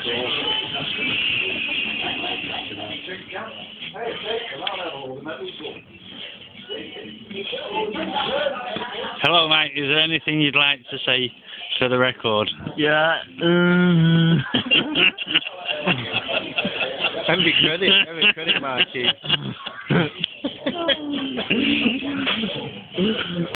Hello, Mike. Is there anything you'd like to say for the record? Yeah. Every credit, Marky.